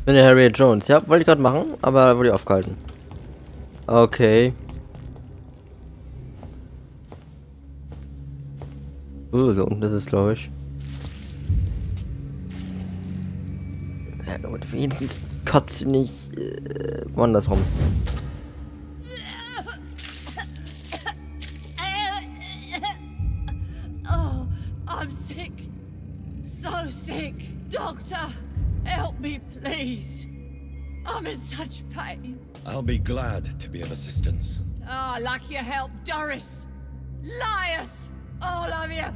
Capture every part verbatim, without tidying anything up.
bin der Harriet Jones. Ja, wollte ich gerade machen, aber wurde ich aufgehalten. Okay. Uh, so unten ist es, glaube ich. Ja, gut, wenigstens kotze nicht äh, woanders rum. Oh, I'm sick. So sick. Doctor, help me, please. I'm in such pain. I'll be glad to be of assistance. Ah, oh, like your help, Doris. Liars, all of you.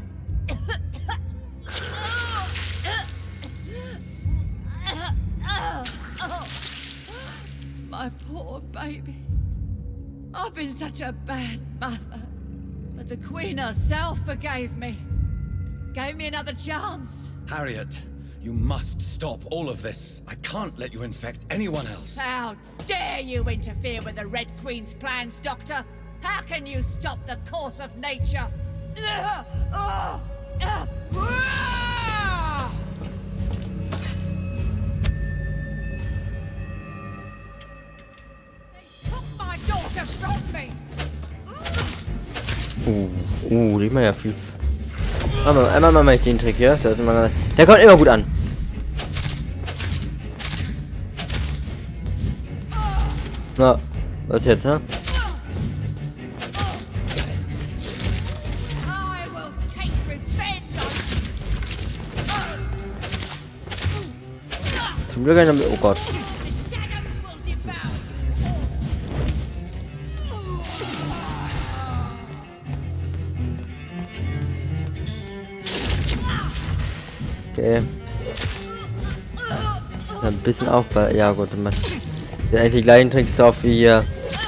My poor baby. I've been such a bad mother. But the Queen herself forgave me. Gave me another chance. Harriet, you must stop all of this. I can't let you infect anyone else. How dare you interfere with the Red Queen's plans, Doctor? How can you stop the course of nature? Uh, uh, die machen ja viel. Aber einmal mal ich den Trick hier. Der, ist immer, der kommt immer gut an. Na, was jetzt, ne? Zum Glück ein, oh Gott. Okay. Ist ein bisschen aufpassen. Ja gut, man sind eigentlich die gleichen Tricks drauf wie hier.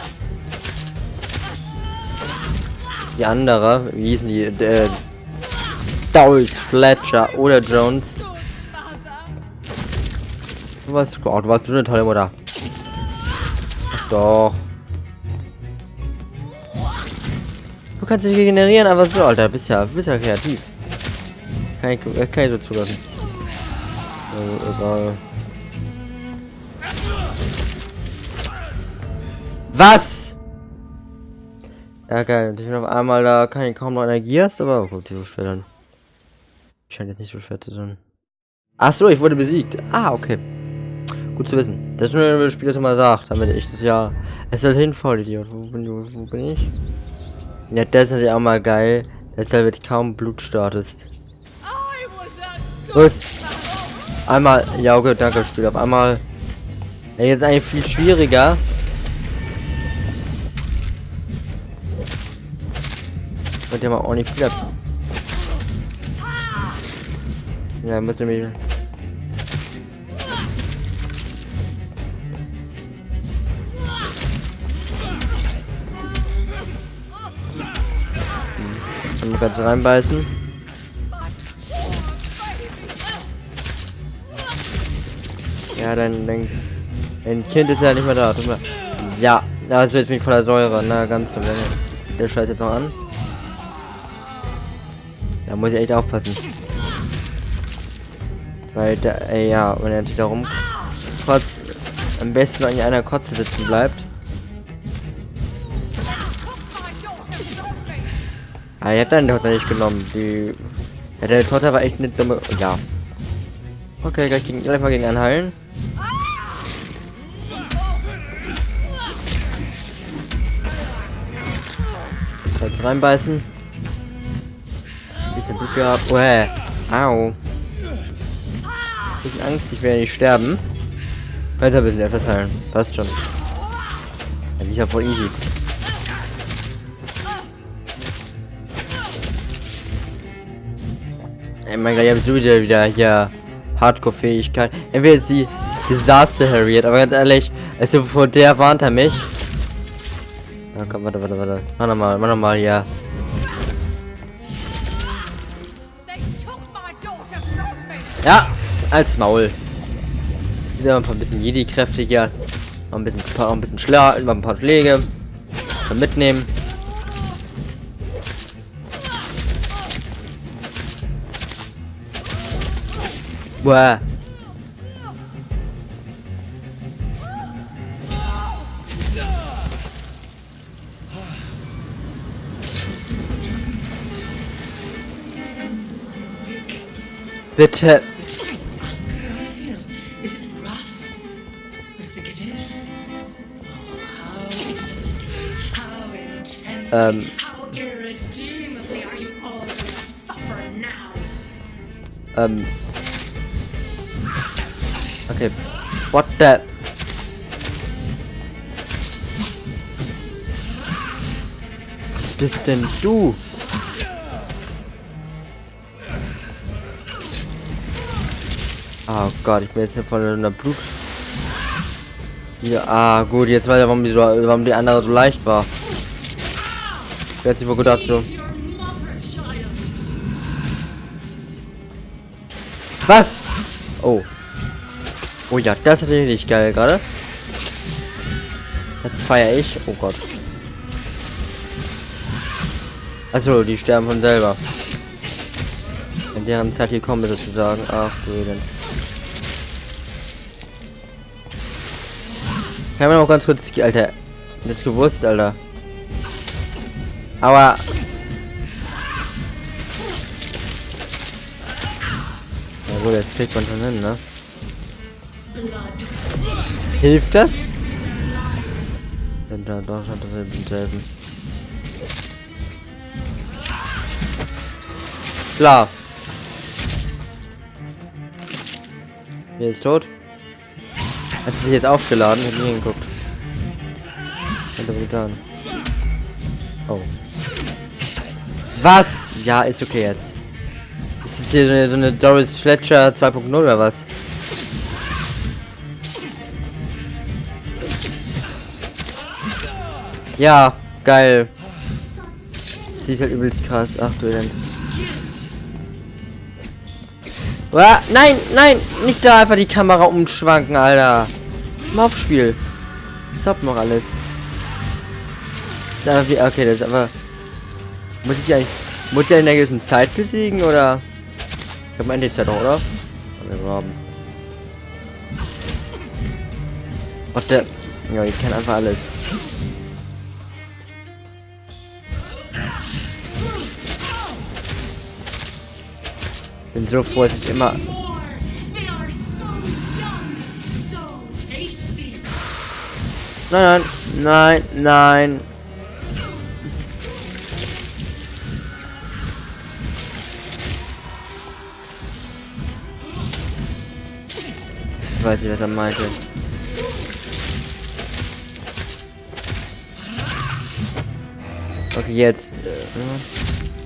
Die andere, wie hießen die? Äh, Dowles, Fletcher oder Jones. Du warst, oh, du warst schon eine tolle Mutter. Ach doch. Du kannst dich regenerieren, aber so, Alter, bist ja, bist ja kreativ. Kann ich, kann ich so zulassen. Also, egal. Was? Ja, geil. Ich bin auf einmal da, kann ich kaum noch Energie hast, aber gut, die so schwer dann. Scheint jetzt nicht so schwer zu sein. Ach so, ich wurde besiegt. Ah, okay. Gut zu wissen. Das ist nur, wenn das Spiel das immer sagt, damit ich das ja. Es ist halt voll Idiot. Wo bin, wo, wo bin ich? Ja, das ist natürlich auch mal geil. Deshalb wird kaum Blut startest. Los! Einmal, ja okay, danke Spiel. Auf einmal. Ja, jetzt ist eigentlich viel schwieriger. Und der mal auch nicht viel ab. Ja, muss nämlich. Dann kannst du reinbeißen. Ja, dein, dein, dein Kind ist ja nicht mehr da. Tut mir. Ja, das wird mich voller Säure. Na, ganz so lange. Der Scheiß jetzt noch an. Da muss ich echt aufpassen. Weil da, ey, ja, wenn er natürlich da rumkotzt, am besten, wenn einer Kotze sitzen bleibt. Ah, ich hab deine Tochter nicht genommen. Die. Ja, deine Tochter war echt eine dumme. Ja. Okay, gleich, gegen, gleich mal gegen einen heilen. Jetzt reinbeißen. Bisschen Blut gehabt. Uäh. Au. Bisschen Angst, ich werde nicht sterben. Weiter ein bisschen etwas heilen. Passt schon. Ja, die ist ja voll easy. Ey, mein Gott, ich habe so wieder, wieder hier Hardcore-Fähigkeit. Entweder ist sie Disaster Harriet, aber ganz ehrlich, also vor der warnt er mich. Ja, komm, warte, warte, warte. Mach nochmal, mach nochmal hier. Ja, als Maul. Wieder ein paar bisschen Jedi-kräftiger. Mal ein bisschen, paar, ein bisschen Schlag, mal ein paar Schläge. Mal mitnehmen. Boah. Bitte. Is it rough? I think it is. Oh, how intense, Ähm. how irredeemably are you all gonna suffer now? Ähm. Okay. What the? Was bist denn du? Oh Gott, ich bin jetzt von einer Blut. Ja, ah gut, jetzt weiß ich, warum die, so, warum die andere so leicht war. Ich hätte sich wohl gedacht so. Was? Oh. Oh ja, das ist richtig geil gerade. Das feiere ich. Oh Gott. Also die sterben von selber. In deren Zeit gekommen ist sozusagen. Ach du Elend. Kann man auch ganz kurz, Alter. Das ist gewusst, Alter. Aber. Ja gut, jetzt kriegt man schon hin, ne? Hilft das? Denn da doch hat das nicht helfen. Klar. Hier ist tot. Hat sie sich jetzt aufgeladen? Ich hab nie hingeguckt. Hat er getan. Oh. Was? Ja, ist okay jetzt. Ist das hier so eine, so eine Doris Fletcher zwei Punkt null oder was? Ja, geil. Sie ist halt übelst krass. Ach du denn. Ah, nein, nein, nicht da einfach die Kamera umschwanken, Alter. Mal aufs Spiel. Zaubt noch alles. Das ist einfach wie. Okay, das ist aber. Muss ich eigentlich. Muss ich in der gewissen Zeit besiegen oder? Ich habe meine Zeit noch, oder? Wir haben. Ach der. Ja, ich kann einfach alles. Bin so froh, dass ich immer. Nein, nein, nein, nein. Jetzt weiß ich, was er meinte. Okay, jetzt. Äh,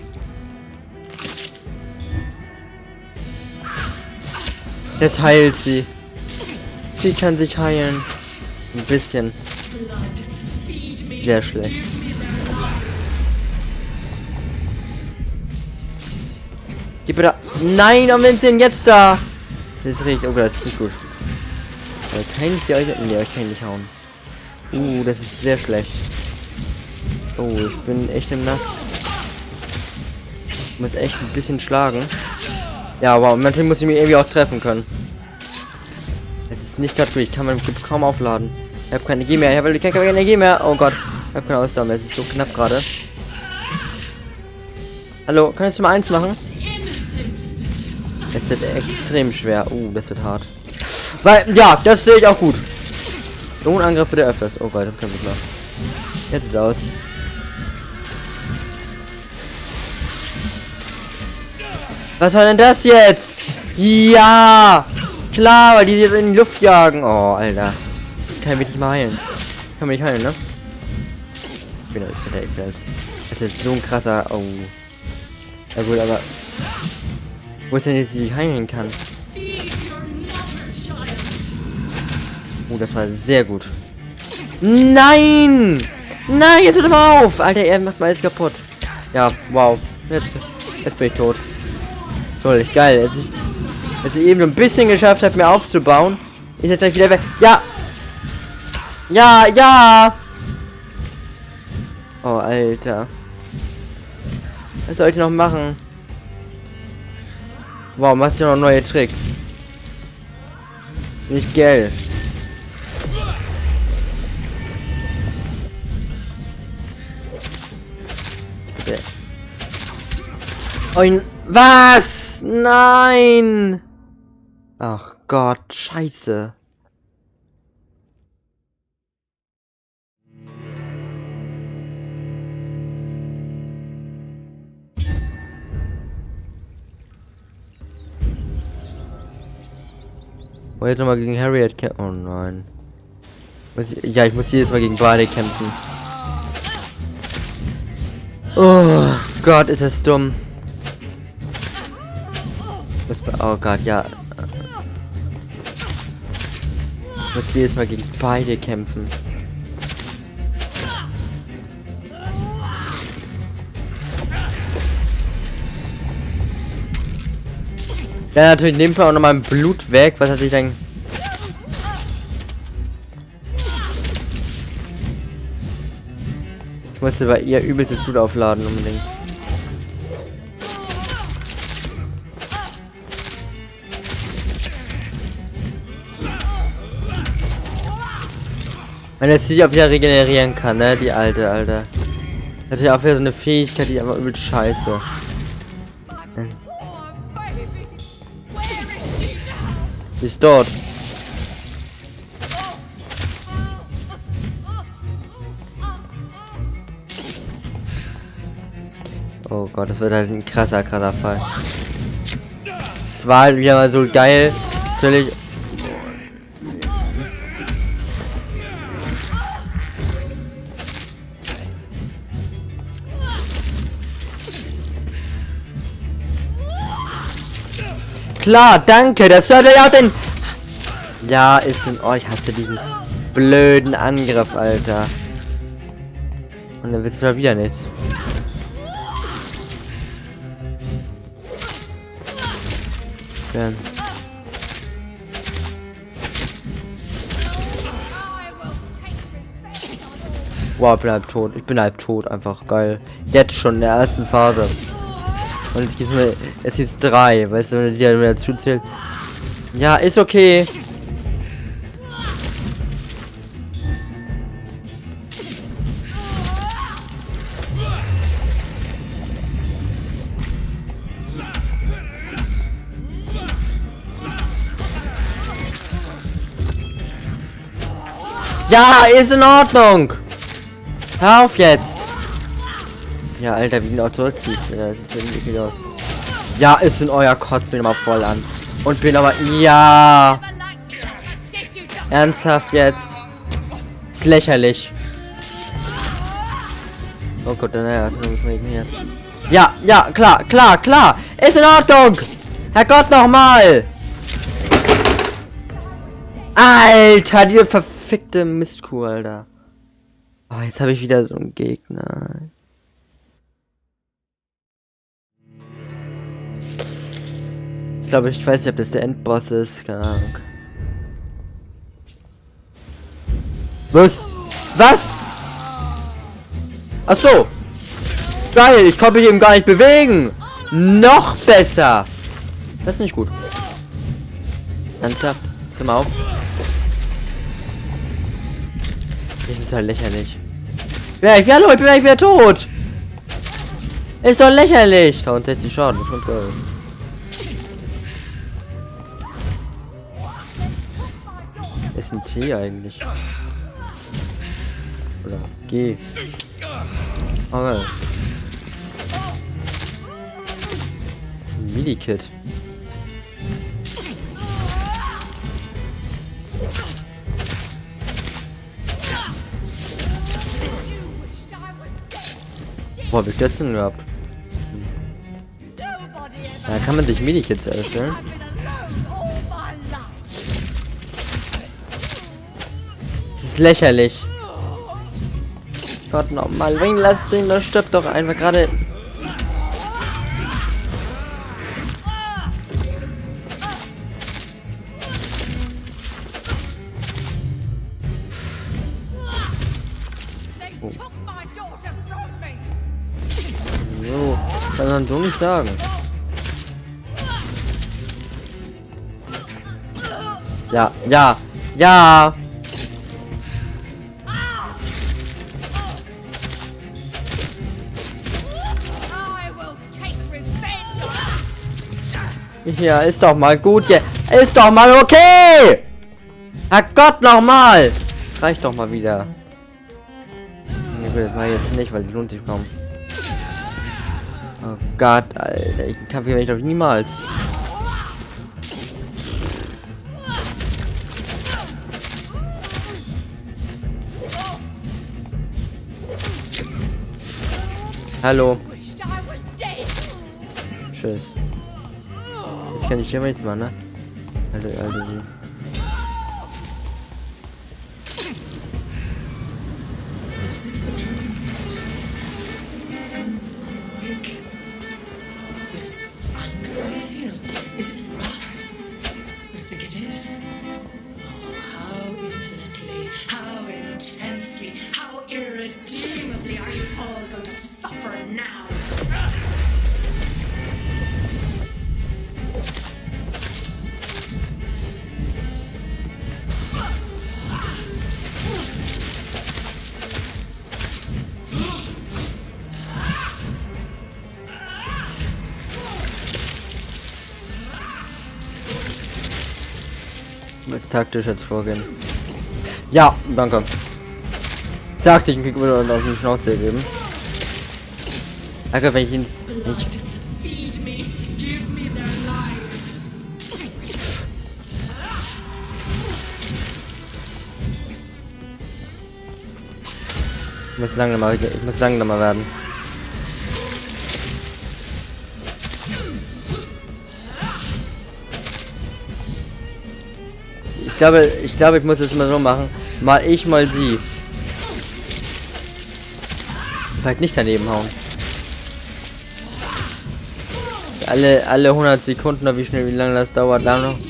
Jetzt heilt sie. Sie kann sich heilen. Ein bisschen. Sehr schlecht. Gib mir da. Nein, und wenn sie denn jetzt da? Das ist richtig. Oh, das ist nicht gut. Aber kann ich die euch. Nee, ich kann nicht hauen. Uh, das ist sehr schlecht. Oh, ich bin echt im Nacht. Ich muss echt ein bisschen schlagen. Ja, wow, manchmal muss ich mich irgendwie auch treffen können. Es ist nicht gerade durch, ich kann man kaum aufladen. Ich habe keine Energie mehr, ich habe keine Energie mehr. Oh Gott, ich habe keine Ausdauer mehr, es ist so knapp gerade. Hallo, kannst du mal eins machen? Es wird extrem schwer. Uh, das wird hart. Weil, ja, das sehe ich auch gut. Drohnenangriff bitte öfters. Oh Gott, ich hab keinen Bock mehr. Jetzt ist es aus. Was war denn das jetzt? Ja! Klar, weil die jetzt in die Luft jagen. Oh, Alter. Das kann ich nicht mal heilen. Kann man nicht heilen, ne? Ich bin ich bin, ich bin das ist so ein krasser. Oh. Ja gut, aber. Wo ist denn jetzt, die ich heilen kann? Oh, das war sehr gut. Nein! Nein, jetzt hört mal auf! Alter, er macht mal alles kaputt. Ja, wow. Jetzt, jetzt bin ich tot. Toll, geil. Jetzt ich, jetzt ich eben so ein bisschen geschafft habe, mir aufzubauen. Ist jetzt gleich wieder weg. Ja! Ja, ja! Oh, Alter. Was soll ich noch machen? Wow, macht ja noch neue Tricks. Nicht geil. Oh, was? Nein! Ach Gott, scheiße. Oh, jetzt nochmal gegen Harriet kämpfen. Oh nein. Ja, ich muss jedes Mal gegen beide kämpfen. Oh Gott, ist das dumm. Oh Gott, ja. Ich muss jedes Mal gegen beide kämpfen. Ja, natürlich nimmt man auch nochmal Blut weg, was natürlich dann... Ich musste bei ihr übelstes Blut aufladen unbedingt. Wenn er sich auch wieder regenerieren kann, ne? Die alte, Alter. Hat ja auch wieder so eine Fähigkeit, die einfach übel scheiße. Sie ist dort. Oh Gott, das wird halt ein krasser, krasser Fall. Es war halt wieder mal so geil. Natürlich. Klar, danke, das sollte ja den... Ja, ist in... Oh, ich hasse diesen blöden Angriff, Alter. Und dann wird's wieder nichts. Ja. Wow, ich bin halb tot. Ich bin halb tot, einfach geil. Jetzt schon in der ersten Phase. Und es gibt mir, es gibt drei, weißt du, wenn die halt dazu zählt. Ja, ist okay. Ja, ist in Ordnung. Hör auf jetzt. Ja, Alter, wie genau zurückziehst du? Ja, das sieht irgendwie eklig aus. Ja, ist in euer Kotz, bin mal voll an. Und bin aber... Ja! Ernsthaft jetzt? Ist lächerlich. Oh Gott, naja, hier. Ja, ja, klar, klar, klar! Ist in Ordnung! Herrgott, nochmal! Alter, diese verfickte Mistkuh, Alter. Oh, jetzt habe ich wieder so einen Gegner. Ich glaube, ich weiß nicht, ob das der Endboss ist. Keine Ahnung. Was? Was? Ach so. Geil, ich konnte mich eben gar nicht bewegen. Noch besser. Das ist nicht gut. Ernsthaft? Zieh mal auf. Das ist halt lächerlich. Ja, ich, hallo, ich bin gleich wieder tot. Ist doch lächerlich. dreihundertsechzig Schaden. Das ist toll. Ist ein T eigentlich. Oder G. Okay. Das ist ein Mini-Kit. Wo hab ich das denn gehabt? Da kann man sich Mini-Kits erstellen. Das ist lächerlich. Gott nochmal, wen lass den, da stirbt doch einfach gerade. So, kann man so nicht sagen. Ja, ja, ja. Ja, ist doch mal gut hier. Ist doch mal okay! Herrgott, nochmal! Das reicht doch mal wieder. Ich will das mal jetzt nicht, weil die lohnt sich kaum. Oh Gott, Alter. Ich kann hier doch niemals. Hallo. Tschüss. Jetzt kann ich hier mal nichts machen, ne? Alter, Alter. Als taktisch jetzt vorgehen. Ja, danke. Sagte ich, krieg wieder auf die Schnauze geben. Danke, wenn ich ihn nicht. Ich muss langsamer, ich muss langsamer werden. Ich glaube, ich glaube, ich muss es mal so machen. Mal ich, mal sie. Vielleicht nicht daneben hauen. Alle, alle hundert Sekunden, oder wie schnell, wie lange das dauert, da noch.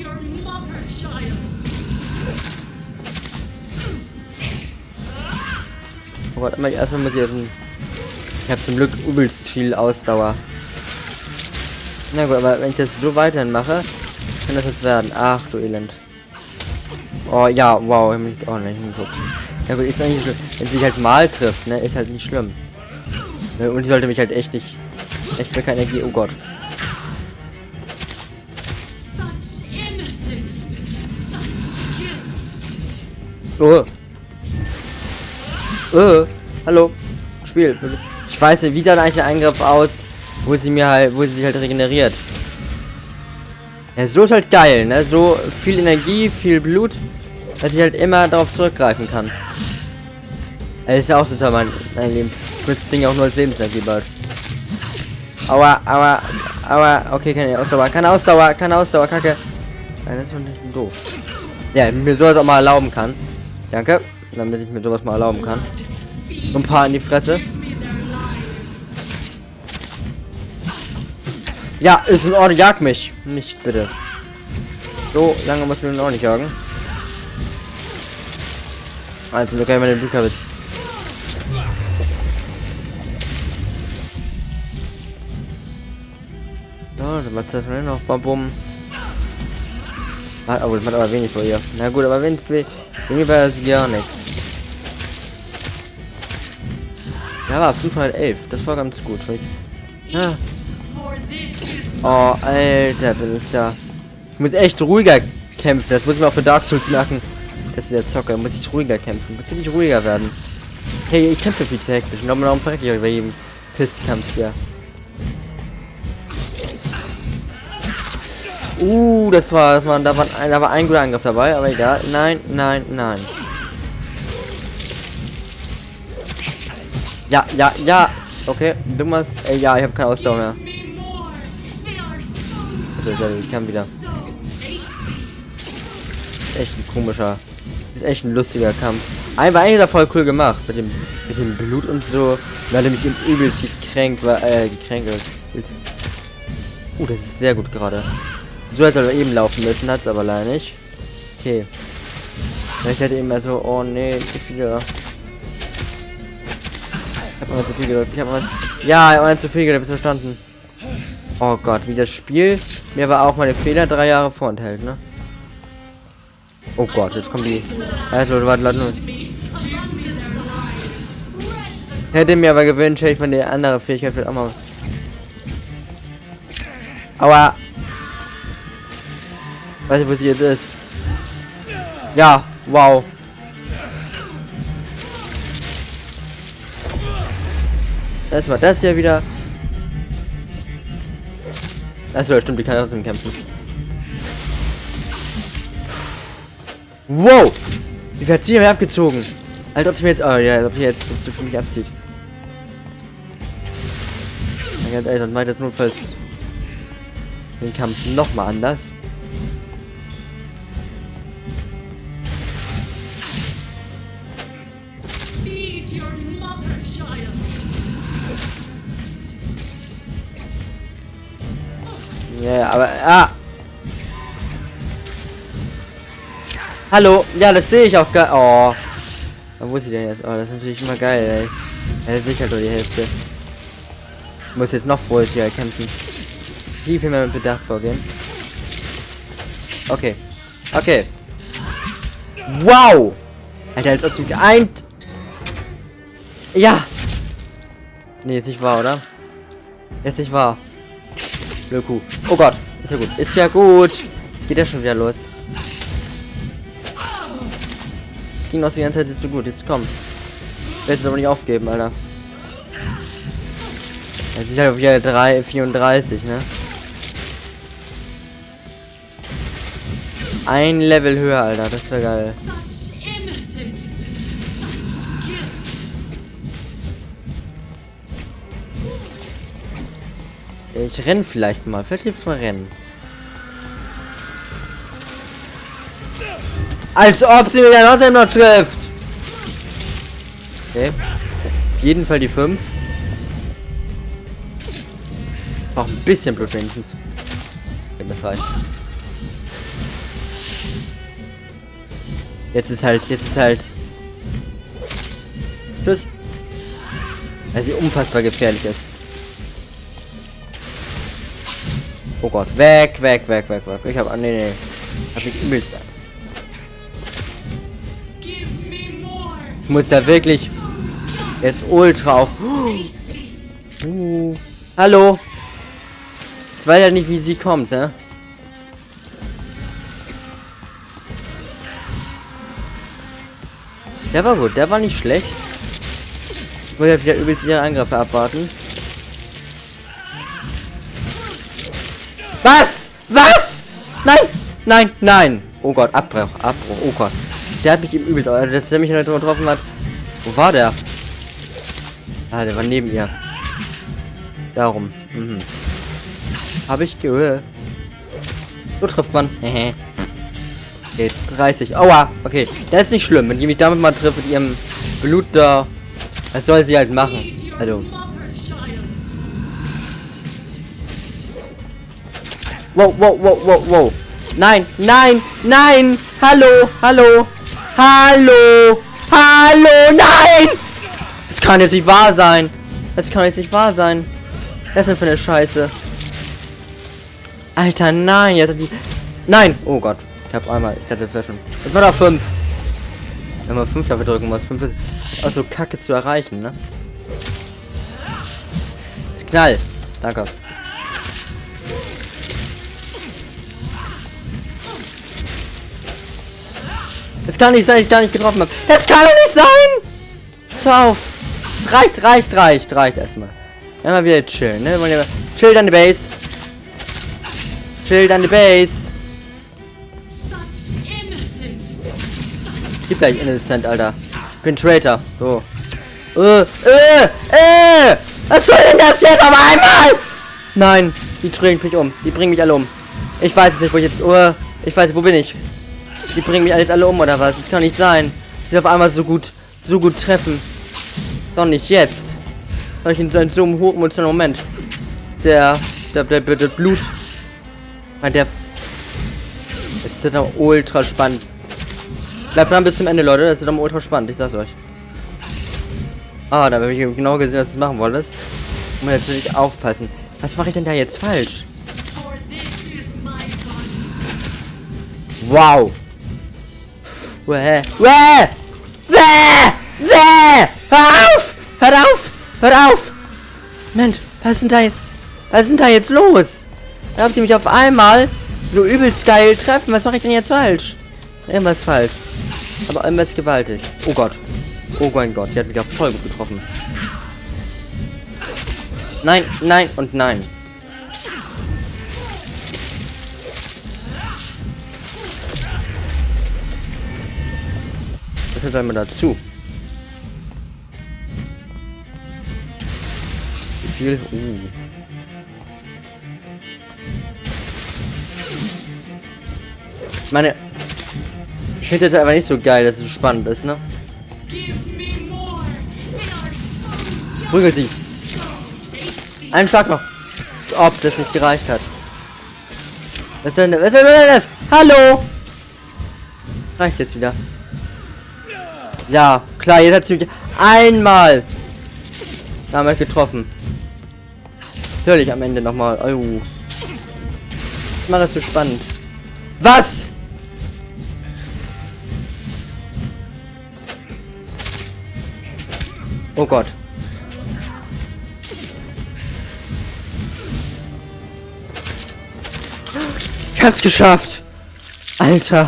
Oh Gott, immer erstmal muss ich jetzt. Ich habe zum Glück übelst viel Ausdauer. Na gut, aber wenn ich das so weiterhin mache, kann das jetzt werden. Ach du Elend. Oh ja, wow, ich mich auch nicht hingucken. Ja gut, ist eigentlich schlimm. Wenn sie sich halt mal trifft, ne, ist halt nicht schlimm. Und die sollte mich halt echt nicht. Echt mir keine Energie. Oh Gott. Oh. Oh. Hallo. Spiel. Ich weiß nicht, wie dann eigentlich der Eingriff aus, wo sie mir halt, wo sie sich halt regeneriert. Ja, so ist halt geil, ne? So viel Energie, viel Blut, dass ich halt immer darauf zurückgreifen kann. Das ist ja auch total mein, mein Leben. Ich will das Ding auch nur als Lebensenergie bald. Aua, aua, aua. Okay, keine Ausdauer, keine Ausdauer, keine Ausdauer, Kacke. Nein, das ist schon nicht doof. Ja, mir sowas auch mal erlauben kann. Danke. Damit ich mir sowas mal erlauben kann. Ein paar in die Fresse. Ja, ist in Ordnung, jag mich. Nicht bitte. So lange muss man auch nicht jagen. Also, okay, meine Bücher mit. Ja, dann macht das noch Bum. Ah, aber das macht aber wenig vor ihr. Na gut, aber wenn wenig war das gar nichts. Ja, war fünfhundertelf. Das war ganz gut. Ja. Oh, Alter, bin ich da. Ich muss echt ruhiger kämpfen. Das muss ich mir auch für Dark Souls merken. Das ist der Zocker. Muss ich ruhiger kämpfen. Muss ich ruhiger werden. Hey, ich kämpfe viel zu hektisch. Und darum verrecke ich bei jedem Pisskampf hier. Uh, das war, das war, da war, ein, da war ein guter Angriff dabei, aber egal. Nein, nein, nein. Ja, ja, ja. Okay, du machst. Ey, ja, ich habe keine Ausdauer mehr. Also, ich kann wieder. Ist echt ein komischer. Ist echt ein lustiger Kampf. Einfach eigentlich ist er voll cool gemacht. Mit dem, mit dem Blut und so. Weil er mich übelst gekränkt war. Äh, gekränkelt. Uh, das ist sehr gut gerade. So hätte er eben laufen müssen, hat es aber leider nicht. Okay. Ich hätte eben mal so, oh nee, zu viele. Ich hab mal zu viel gedrückt. Ich hab mal. Ja, ich hab mal zu viel gedrückt, verstanden. Oh Gott, wie das Spiel mir aber auch meine Fehler drei Jahre vorenthält, ne? Oh Gott, jetzt kommen die. Also, warte, warte, nur. Hätte mir aber gewünscht, hätte ich meine andere Fähigkeit wird auch mal. Aua! Weiß nicht, wo sie jetzt ist. Ja, wow. Erstmal das hier wieder. Achso, stimmt, die kann trotzdem kämpfen. Wow! Wie viel hat sie mir abgezogen? Als ob die mir jetzt. Oh ja, als ob die jetzt so für mich abzieht. Ey, dann meint das notfalls den Kampf nochmal anders. Ja, yeah, aber ah! Hallo, ja, das sehe ich auch geil. Oh, wo ist sie denn jetzt? Oh, das ist natürlich immer geil, ey. Er ist sicher nur die Hälfte. Ich muss jetzt noch vorsichtiger kämpfen. Wie viel mehr mit Bedacht vorgehen. Okay. Okay. Wow! Alter, als ob sie geeint. Ja! Nee, ist nicht wahr, oder? Ist nicht wahr. Blöde Kuh. Oh Gott. Ist ja gut. Ist ja gut. Jetzt geht ja schon wieder los. Es ging noch die ganze Zeit jetzt so gut. Jetzt komm. Ich werde es aber nicht aufgeben, Alter. Jetzt ist halt wieder drei vierunddreißig, ne? Ein Level höher, Alter. Das wäre geil. Ich renn vielleicht mal. Vielleicht hilft mal rennen. Als ob sie mich ja trotzdem noch trifft. Okay. Auf jeden Fall die fünf. Auch ein bisschen Blut wenigstens. Wenn das reicht. Jetzt ist halt, jetzt ist halt. Tschüss. Weil sie unfassbar gefährlich ist. Oh Gott. Weg, weg, weg, weg, weg. Ich hab. Ah, nee, nee. Hab mich übelst. Ich muss da wirklich. Jetzt ultra auf. Uh. Hallo. Ich weiß ja nicht, wie sie kommt, ne? Der war gut, der war nicht schlecht. Ich muss ja wieder übelst ihre Angriffe abwarten. Was? Was? Nein! Nein! Nein! Oh Gott, Abbruch, Abbruch, oh Gott. Der hat mich eben übelst, dass der mich nicht getroffen hat. Wo war der? Ah, der war neben ihr. Darum. Mhm. Habe ich gehört. So trifft man. Okay, dreißig. Aua. Okay, das ist nicht schlimm. Wenn die mich damit mal trifft mit ihrem Blut da. Was soll sie halt machen? Also. Wow, wow, wow, wow, wow. Nein, nein, nein. Hallo, hallo. Hallo. Hallo, nein. Das kann jetzt nicht wahr sein. Das kann jetzt nicht wahr sein. Was ist denn für eine Scheiße? Alter, nein, jetzt hat die. Nein! Oh Gott. Ich hab einmal. Ich hatte schon. Jetzt war noch fünf. Wenn man fünf dafür drücken muss. fünf ist auch so kacke zu erreichen, ne? Ist Knall. Danke. Es kann nicht sein, dass ich da nicht getroffen habe. Das kann doch nicht sein! Hör auf! Es reicht, reicht, reicht, reicht erstmal. Einmal wieder chillen, ne? Chill an die Base. Chill an die Base. Gib gleich Innocent, Alter. Ich bin Traitor. So. Äh, äh, äh! Was soll denn das jetzt auf einmal? Nein, die bringen mich um. Die bringen mich alle um. Ich weiß es nicht, wo ich jetzt. Oh, ich weiß nicht, wo bin ich? Die bringen mich alles alle um, oder was? Das kann nicht sein. Sie auf einmal so gut, so gut treffen. Doch nicht jetzt. Doch nicht in so, in so einem hochemotionalen Moment. Der, der, der, der, der Blut. Der. Es ist doch ultra spannend. Bleibt dran bis zum Ende, Leute. Das ist doch ultra spannend. Ich sag's euch. Ah, da habe ich genau gesehen, dass du es machen wolltest. Muss jetzt natürlich aufpassen. Was mache ich denn da jetzt falsch? Wow. Wäh. Wäh. Wäh. Wäh. Hör auf. Hört auf. Hört auf. Mensch, was ist denn da jetzt? Was ist denn da jetzt los? Da habt ihr mich auf einmal So übelst geil treffen. Was mache ich denn jetzt falsch? Irgendwas falsch. Aber irgendwas gewaltig. Oh Gott. Oh mein Gott, die hat wieder voll gut getroffen. Nein, nein und nein. Das hört einmal dazu. Wie viel? Uh. Meine, ich finde das einfach nicht so geil, dass es so spannend ist, ne? Prügelt sie. Einen Schlag noch. Als ob das nicht gereicht hat. Was ist denn, was ist denn das? Hallo! Reicht jetzt wieder. Ja, klar, jetzt hat sie mich einmal damals getroffen. Natürlich am Ende nochmal. Oh. Ich mache das so spannend. Was? Oh Gott. Ich hab's geschafft. Alter.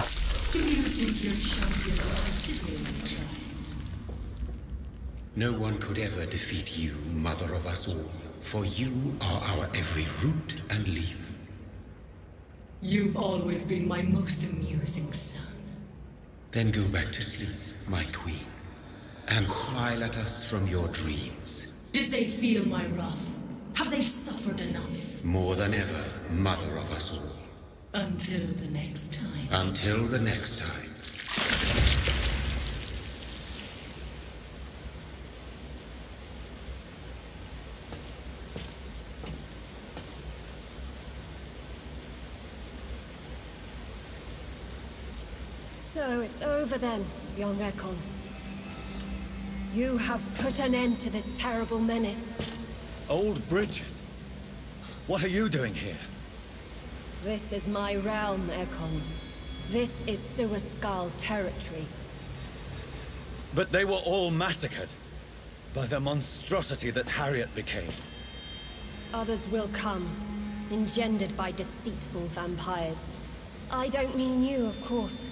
No one could ever defeat you, mother of us all, for you are our every root and leaf. You've always been my most amusing son. Then go back to sleep, my queen, and smile at us from your dreams. Did they feel my wrath? Have they suffered enough? More than ever, mother of us all. Until the next time. Until the next time. So it's over then, young Ekon. You have put an end to this terrible menace. Old Bridget? What are you doing here? This is my realm, Ekon. This is Suaskal territory. But they were all massacred by the monstrosity that Harriet became. Others will come, engendered by deceitful vampires. I don't mean you, of course.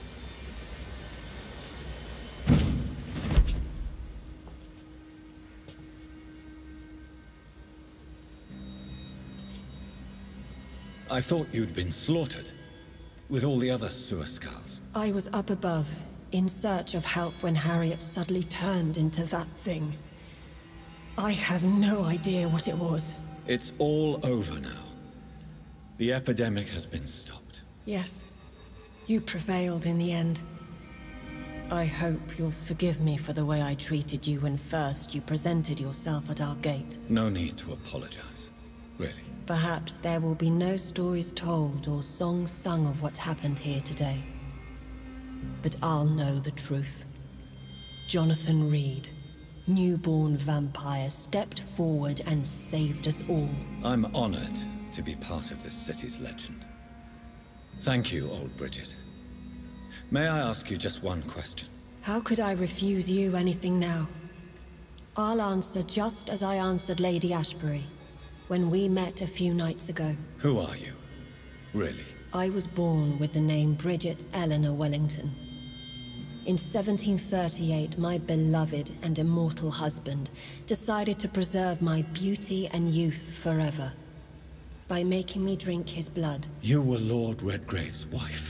I thought you'd been slaughtered, with all the other Suaskals. I was up above, in search of help when Harriet suddenly turned into that thing. I have no idea what it was. It's all over now. The epidemic has been stopped. Yes, you prevailed in the end. I hope you'll forgive me for the way I treated you when first you presented yourself at our gate. No need to apologize, really. Perhaps there will be no stories told or songs sung of what happened here today. But I'll know the truth. Jonathan Reed, newborn vampire, stepped forward and saved us all. I'm honored to be part of this city's legend. Thank you, old Bridget. May I ask you just one question? How could I refuse you anything now? I'll answer just as I answered Lady Ashbury when we met a few nights ago. Who are you? Really? I was born with the name Bridget Eleanor Wellington. In seventeen thirty-eight, my beloved and immortal husband decided to preserve my beauty and youth forever by making me drink his blood. You were Lord Redgrave's wife.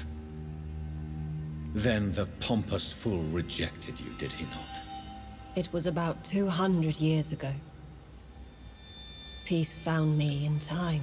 Then the pompous fool rejected you, did he not? It was about two hundred years ago. Peace found me in time.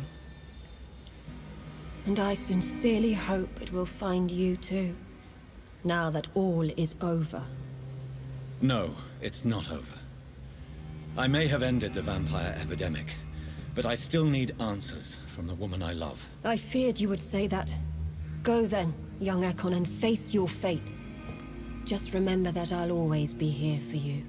And I sincerely hope it will find you too, now that all is over. No, it's not over. I may have ended the vampire epidemic, but I still need answers from the woman I love. I feared you would say that. Go then, young Ekon, and face your fate. Just remember that I'll always be here for you.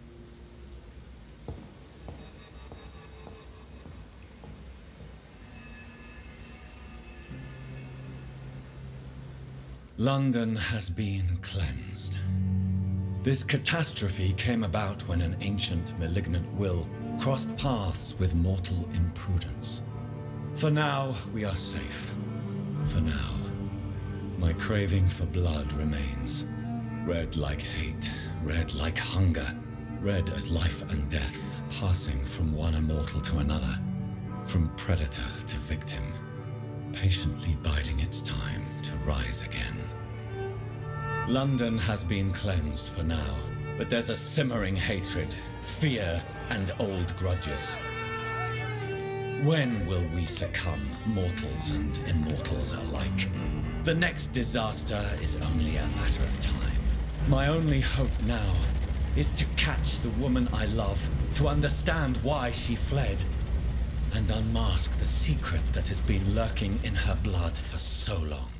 London has been cleansed. This catastrophe came about when an ancient malignant will crossed paths with mortal imprudence. For now, we are safe. For now, my craving for blood remains. Red like hate, red like hunger, red as life and death, passing from one immortal to another, from predator to victim, patiently biding its time to rise again. London has been cleansed for now, but there's a simmering hatred, fear, and old grudges. When will we succumb, mortals and immortals alike? The next disaster is only a matter of time. My only hope now is to catch the woman I love, to understand why she fled, and unmask the secret that has been lurking in her blood for so long.